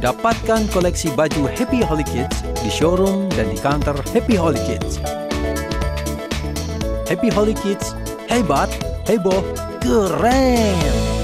Dapatkan koleksi baju Happy Holy Kids di showroom dan di kantor Happy Holy Kids. Happy Holy Kids, hebat, heboh, keren!